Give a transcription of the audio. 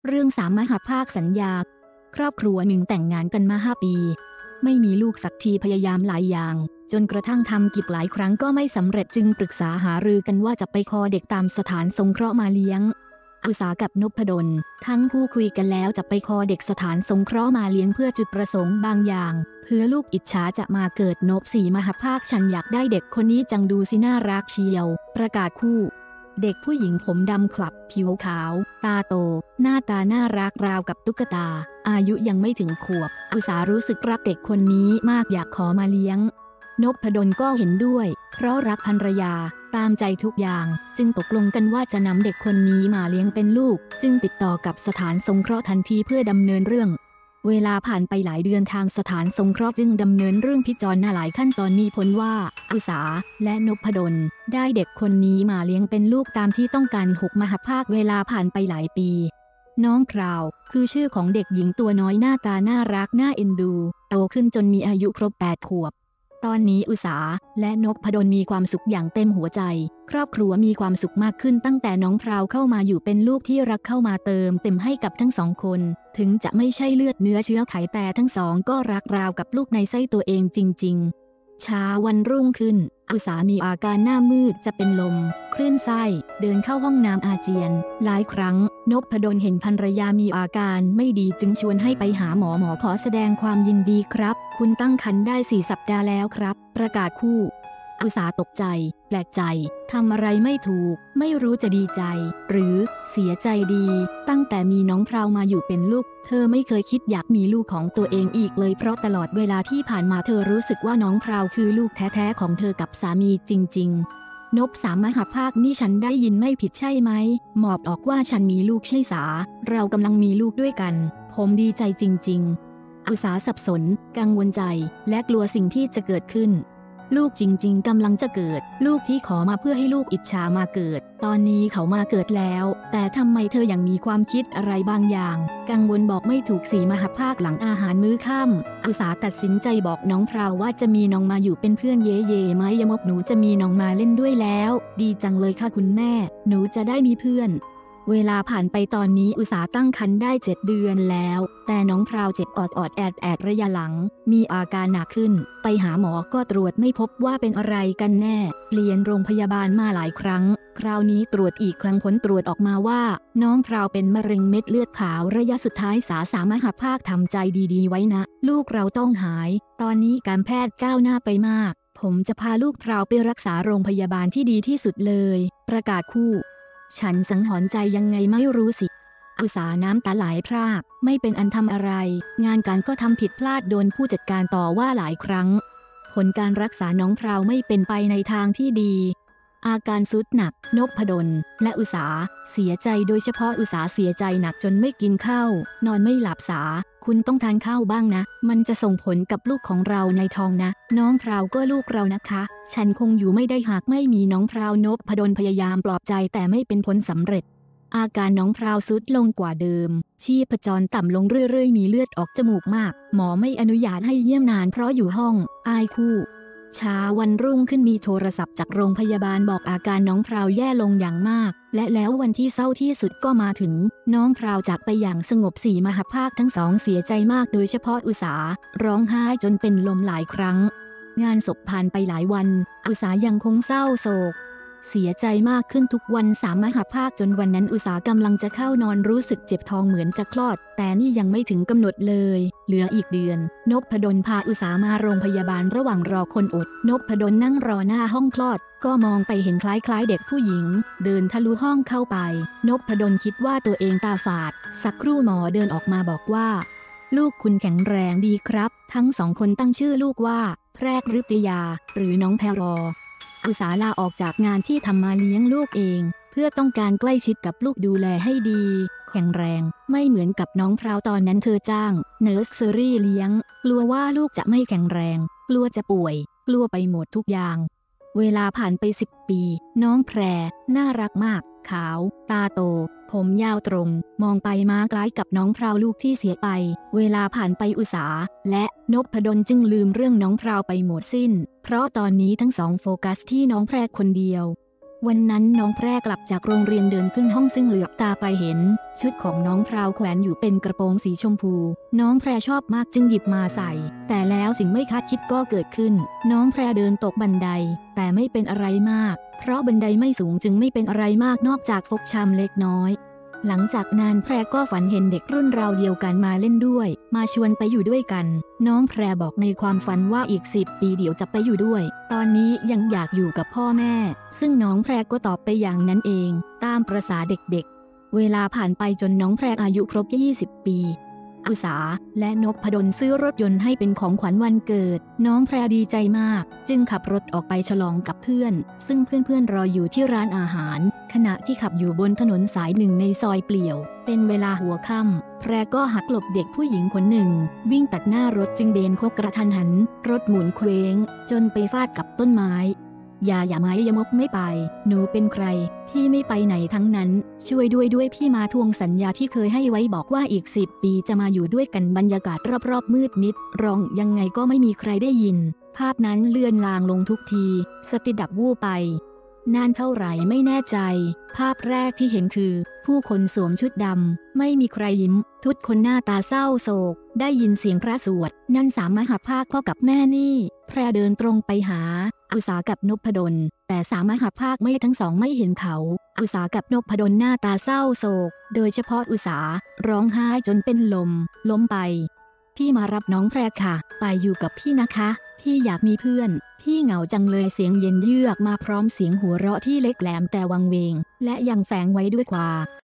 เรื่องสามมหาภาคสัญญาครอบครัวหนึ่งแต่งงานกันมา5 ปีไม่มีลูกสักทีพยายามหลายอย่างจนกระทั่งทำกิจหลายครั้งก็ไม่สำเร็จจึงปรึกษาหารือกันว่าจะไปขอเด็กตามสถานสงเคราะห์มาเลี้ยงอุษากับนพดลทั้งคู่คุยกันแล้วจะไปขอเด็กสถานสงเคราะห์มาเลี้ยงเพื่อจุดประสงค์บางอย่างเพื่อลูกอิจฉาจะมาเกิดนพสี่มหาภาคฉันอยากได้เด็กคนนี้จังดูสิน่ารักเชียวประกาศคู่เด็กผู้หญิงผมดำคลับผิวขาวตาโตหน้าตาน่ารักราวกับตุ๊กตาอายุยังไม่ถึงขวบอุษารู้สึกรักเด็กคนนี้มากอยากขอมาเลี้ยงนพดลก็เห็นด้วยเพราะรักภรรยาตามใจทุกอย่างจึงตกลงกันว่าจะนำเด็กคนนี้มาเลี้ยงเป็นลูกจึงติดต่อกับสถานสงเคราะห์ทันทีเพื่อดำเนินเรื่องเวลาผ่านไปหลายเดือนทางสถานสงเคราะห์จึงดำเนินเรื่องพิจารณาหลายขั้นตอนมีผลว่าอุษาและนพดลได้เด็กคนนี้มาเลี้ยงเป็นลูกตามที่ต้องการ6 มหาภาคเวลาผ่านไปหลายปีน้องพราวคือชื่อของเด็กหญิงตัวน้อยหน้าตาน่ารักน่าเอ็นดูโตขึ้นจนมีอายุครบ8 ขวบตอนนี้อุษาและนพดลมีความสุขอย่างเต็มหัวใจครอบครัวมีความสุขมากขึ้นตั้งแต่น้องพราวเข้ามาอยู่เป็นลูกที่รักเข้ามาเติมเต็มให้กับทั้งสองคนถึงจะไม่ใช่เลือดเนื้อเชื้อไขแต่ทั้งสองก็รักราวกับลูกในไส้ตัวเองจริงๆเช้าวันรุ่งขึ้นอุษามีอาการหน้ามืดจะเป็นลมคลื่นไส้เดินเข้าห้องน้ำอาเจียนหลายครั้งนพดลเห็นภรรยามีอาการไม่ดีจึงชวนให้ไปหาหมอขอแสดงความยินดีครับคุณตั้งครรภ์ได้4 สัปดาห์แล้วครับประกาศคู่อุษาตกใจแปลกใจทำอะไรไม่ถูกไม่รู้จะดีใจหรือเสียใจดีตั้งแต่มีน้องพราวมาอยู่เป็นลูกเธอไม่เคยคิดอยากมีลูกของตัวเองอีกเลยเพราะตลอดเวลาที่ผ่านมาเธอรู้สึกว่าน้องพราวคือลูกแท้ๆของเธอกับสามีจริงๆนพ3 มหาภาคนี่ฉันได้ยินไม่ผิดใช่ไหมหมอบออกว่าฉันมีลูกใช่สาเรากำลังมีลูกด้วยกันผมดีใจจริงๆอุษาสับสนกังวลใจและกลัวสิ่งที่จะเกิดขึ้นลูกจริงๆกำลังจะเกิดลูกที่ขอมาเพื่อให้ลูกอิจฉามาเกิดตอนนี้เขามาเกิดแล้วแต่ทำไมเธอยังมีความคิดอะไรบางอย่างกังวลบอกไม่ถูก4 มหาภาคหลังอาหารมื้อค่ำอุษาตัดสินใจบอกน้องพราวว่าจะมีน้องมาอยู่เป็นเพื่อนเย่ไหมยมกหนูจะมีน้องมาเล่นด้วยแล้วดีจังเลยค่ะคุณแม่หนูจะได้มีเพื่อนเวลาผ่านไปตอนนี้อุษาตั้งครรภ์ได้7 เดือนแล้วแต่น้องพราวเจ็บอดแอดระยะหลังมีอาการหนักขึ้นไปหาหมอก็ตรวจไม่พบว่าเป็นอะไรกันแน่เปลี่ยนโรงพยาบาลมาหลายครั้งคราวนี้ตรวจอีกครั้งผลตรวจออกมาว่าน้องพราวเป็นมะเร็งเม็ดเลือดขาวระยะสุดท้ายสามหาภาคทำใจดีๆไว้นะลูกเราต้องหายตอนนี้การแพทย์ก้าวหน้าไปมากผมจะพาลูกพราวไปรักษาโรงพยาบาลที่ดีที่สุดเลยประกาศคู่ฉันสังหรณ์ใจยังไงไม่รู้สิอุษาน้ำตาไหลพรากไม่เป็นอันทำอะไรงานการก็ทำผิดพลาดโดนผู้จัดการต่อว่าหลายครั้งผลการรักษาน้องพราวไม่เป็นไปในทางที่ดีอาการทรุดหนักนพดลและอุษาเสียใจโดยเฉพาะอุษาเสียใจหนักจนไม่กินข้าวนอนไม่หลับสาคุณต้องทานข้าวบ้างนะมันจะส่งผลกับลูกของเราในท้องนะน้องพราวก็ลูกเรานะคะฉันคงอยู่ไม่ได้หากไม่มีน้องพราวนพดลพยายามปลอบใจแต่ไม่เป็นผลสำเร็จอาการน้องพราวทรุดลงกว่าเดิมชีพจรต่ำลงเรื่อยๆมีเลือดออกจมูกมากหมอไม่อนุญาตให้เยี่ยมนานเพราะอยู่ห้องอายคู่เช้าวันรุ่งขึ้นมีโทรศัพท์จากโรงพยาบาลบอกอาการน้องพราวแย่ลงอย่างมากและแล้ววันที่เศร้าที่สุดก็มาถึงน้องพราวจากไปอย่างสงบ4 มหาภาคทั้งสองเสียใจมากโดยเฉพาะอุษาร้องไห้จนเป็นลมหลายครั้งงานศพผ่านไปหลายวันอุษายังคงเศร้าโศกเสียใจมากขึ้นทุกวัน3 มหาภาคจนวันนั้นอุษากำลังจะเข้านอนรู้สึกเจ็บท้องเหมือนจะคลอดแต่นี่ยังไม่ถึงกำหนดเลยเหลืออีกเดือนนพดลพาอุษามาโรงพยาบาลระหว่างรอคนอดนพดลนั่งรอหน้าห้องคลอดก็มองไปเห็นคล้ายเด็กผู้หญิงเดินทะลุห้องเข้าไปนพดลคิดว่าตัวเองตาฝาดสักครู่หมอเดินออกมาบอกว่าลูกคุณแข็งแรงดีครับทั้ง2 คนตั้งชื่อลูกว่าแพรกฤตยาหรือน้องแพรออุษาลาออกจากงานที่ทำมาเลี้ยงลูกเองเพื่อต้องการใกล้ชิดกับลูกดูแลให้ดีแข็งแรงไม่เหมือนกับน้องพราวตอนนั้นเธอจ้างเนิร์สเซอรี่เลี้ยงกลัวว่าลูกจะไม่แข็งแรงกลัวจะป่วยกลัวไปหมดทุกอย่างเวลาผ่านไป10 ปีน้องแพรน่ารักมากขาวตาโตผมยาวตรงมองไปมาคล้ายกับน้องพราวลูกที่เสียไปเวลาผ่านไปอุษาและนพดลจึงลืมเรื่องน้องพราวไปหมดสิ้นเพราะตอนนี้ทั้งสองโฟกัสที่น้องแพรคนเดียววันนั้นน้องแพรกลับจากโรงเรียนเดินขึ้นห้องซึ่งเหลือบตาไปเห็นชุดของน้องพราวแขวนอยู่เป็นกระโปรงสีชมพูน้องแพรชอบมากจึงหยิบมาใส่แต่แล้วสิ่งไม่คาดคิดก็เกิดขึ้นน้องแพรเดินตกบันไดแต่ไม่เป็นอะไรมากเพราะบันไดไม่สูงจึงไม่เป็นอะไรมากนอกจากฟกช้ำเล็กน้อยหลังจากนั้นแพรก็ฝันเห็นเด็กรุ่นราวเดียวกันมาเล่นด้วยมาชวนไปอยู่ด้วยกันน้องแพรบอกในความฝันว่าอีก10 ปีเดี๋ยวจะไปอยู่ด้วยตอนนี้ยังอยากอยู่กับพ่อแม่ซึ่งน้องแพรก็ตอบไปอย่างนั้นเองตามประสาเด็กๆเวลาผ่านไปจนน้องแพรอายุครบ20 ปีอุษาและนพดลซื้อรถยนต์ให้เป็นของขวัญวันเกิดน้องแพรดีใจมากจึงขับรถออกไปฉลองกับเพื่อนซึ่งเพื่อนๆรออยู่ที่ร้านอาหารขณะที่ขับอยู่บนถนนสายหนึ่งในซอยเปลี่ยวเป็นเวลาหัวค่ำแพรก็หักหลบเด็กผู้หญิงคนหนึ่งวิ่งตัดหน้ารถจึงเบนโคกระทันหันรถหมุนเคว้งจนไปฟาดกับต้นไม้อย่าไม้ยมกไม่ไปหนูเป็นใครพี่ไม่ไปไหนทั้งนั้นช่วยด้วยพี่มาทวงสัญญาที่เคยให้ไว้บอกว่าอีก10 ปีจะมาอยู่ด้วยกันบรรยากาศรอบๆมืดมิดร้องยังไงก็ไม่มีใครได้ยินภาพนั้นเลือนลางลงทุกทีสติดับวูบไปนานเท่าไหร่ไม่แน่ใจภาพแรกที่เห็นคือผู้คนสวมชุดดำไม่มีใครยิ้มทุกคนหน้าตาเศร้าโศกได้ยินเสียงพระสวดนั่นสามหภาคพ่อกับแม่นี่แพรเดินตรงไปหาอุษากับนพดลแต่สามหภาคไม่ทั้งสองไม่เห็นเขาอุษากับนพดลหน้าตาเศร้าโศกโดยเฉพาะอุษาร้องไห้จนเป็นล้มไปพี่มารับน้องแพรค่ะไปอยู่กับพี่นะคะพี่อยากมีเพื่อนพี่เหงาจังเลยเสียงเย็นเยือกมาพร้อมเสียงหัวเราะที่เล็กแหลมแต่วังเวงและยังแฝงไว้ด้วยความ